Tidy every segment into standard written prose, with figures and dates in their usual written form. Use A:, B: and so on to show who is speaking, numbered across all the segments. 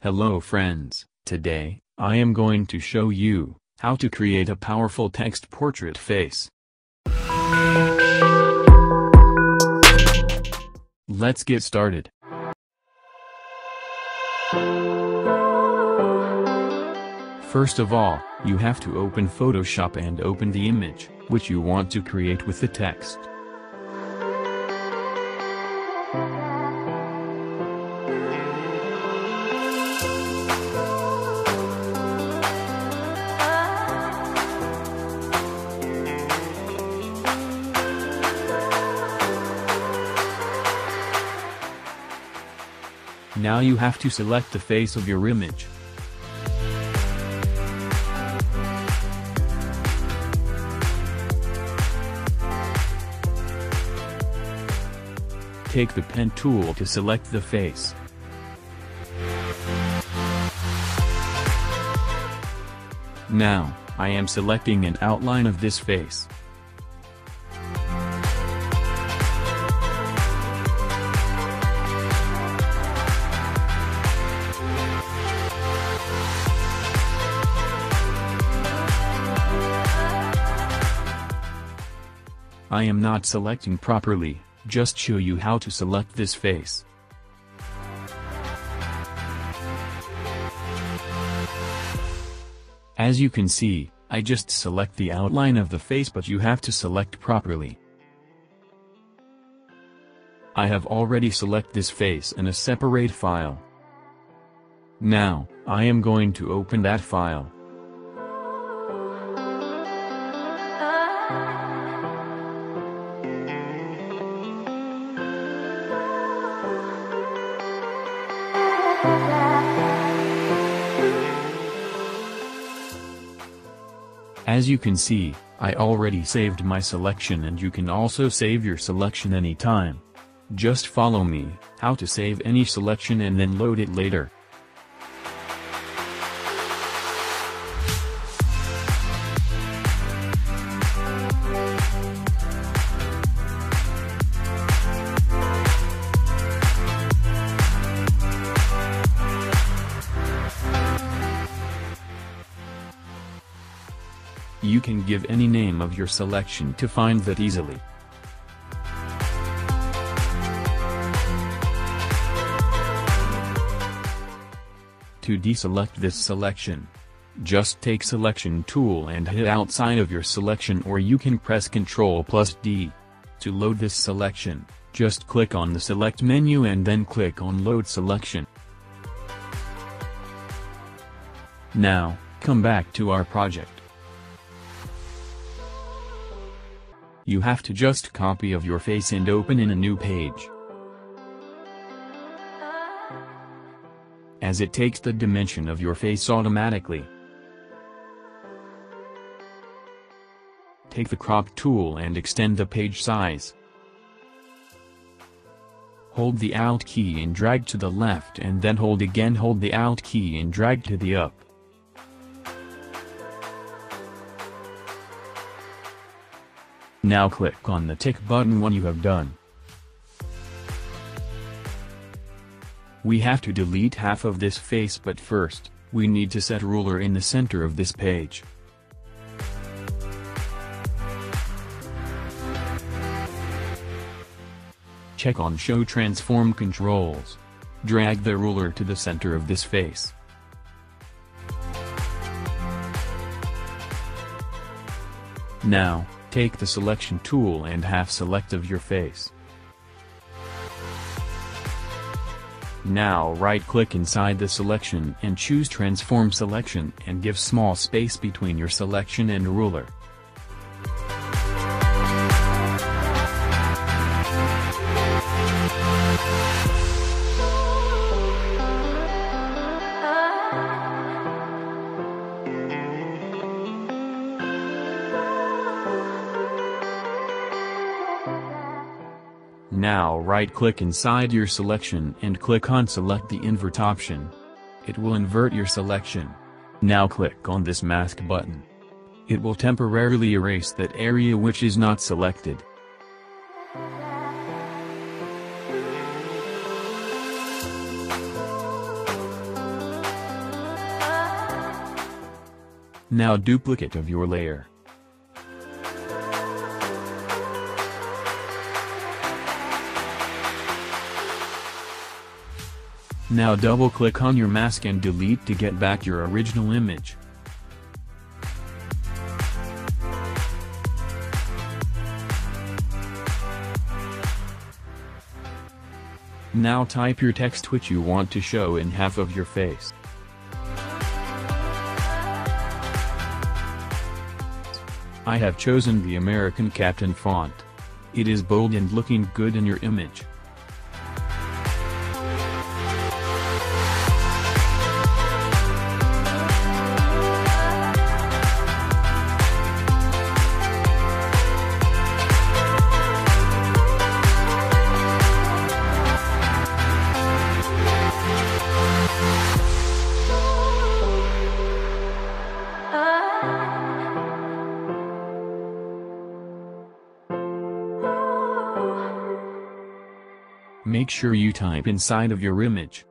A: Hello friends, today, I am going to show you how to create a powerful text portrait face. Let's get started. First of all, you have to open Photoshop and open the image, which you want to create with the text. Now you have to select the face of your image. Take the pen tool to select the face. Now, I am selecting an outline of this face. I am not selecting properly, just show you how to select this face. As you can see, I just select the outline of the face, but you have to select properly. I have already selected this face in a separate file. Now, I am going to open that file. As you can see, I already saved my selection, and you can also save your selection anytime. Just follow me, how to save any selection and then load it later. You can give any name of your selection to find that easily. To deselect this selection, just take selection tool and hit outside of your selection, or you can press Ctrl+D. To load this selection, just click on the select menu and then click on load selection. Now, come back to our project. You have to just copy of your face and open in a new page. As it takes the dimension of your face automatically. Take the crop tool and extend the page size. Hold the Alt key and drag to the left, and then hold the Alt key and drag to the up. Now click on the tick button when you have done. We have to delete half of this face, but first, we need to set ruler in the center of this page. Check on Show Transform Controls. Drag the ruler to the center of this face. Now, take the selection tool and half select of your face. Now right-click inside the selection and choose Transform Selection and give small space between your selection and ruler. Now right-click inside your selection and click on Select the Invert option. It will invert your selection. Now click on this mask button. It will temporarily erase that area which is not selected. Now duplicate of your layer. Now double-click on your mask and delete to get back your original image. Now type your text which you want to show in half of your face. I have chosen the American Captain font. It is bold and looking good in your image. Make sure you type inside of your image.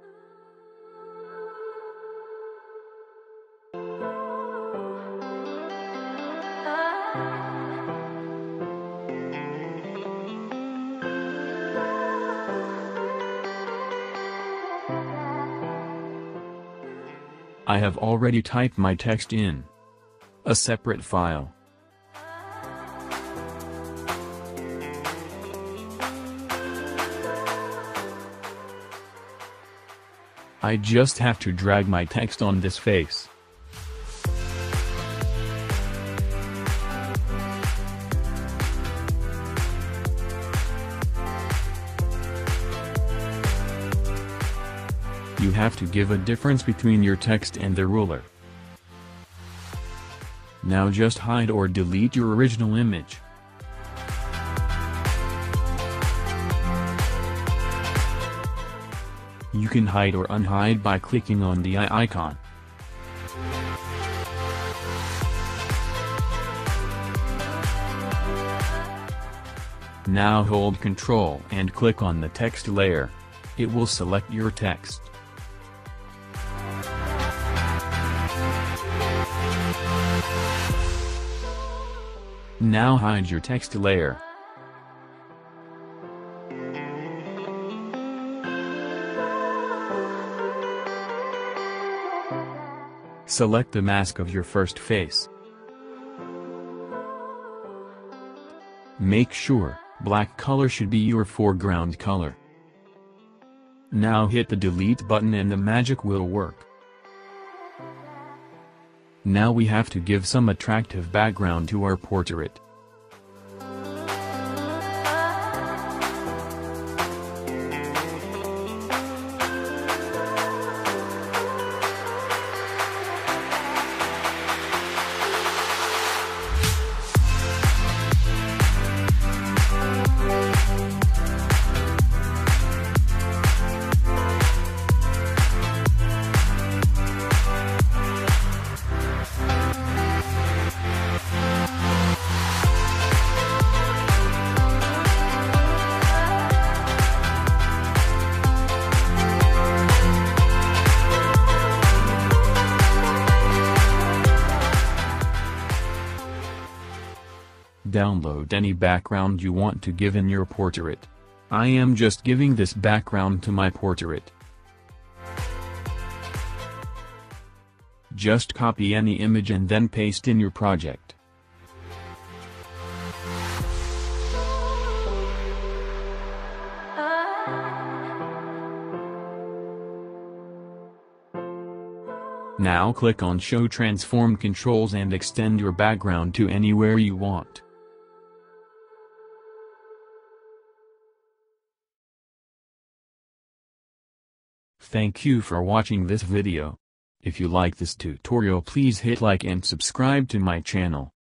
A: I have already typed my text in a separate file. I just have to drag my text on this face. You have to give a difference between your text and the ruler. Now just hide or delete your original image. You can hide or unhide by clicking on the eye icon. Now hold Ctrl and click on the text layer. It will select your text. Now hide your text layer. Select the mask of your first face. Make sure black color should be your foreground color. Now hit the delete button and the magic will work. Now we have to give some attractive background to our portrait. Download any background you want to give in your portrait. I am just giving this background to my portrait. Just copy any image and then paste in your project. Now click on Show Transform Controls and extend your background to anywhere you want. Thank you for watching this video. If you like this tutorial, please hit like and subscribe to my channel.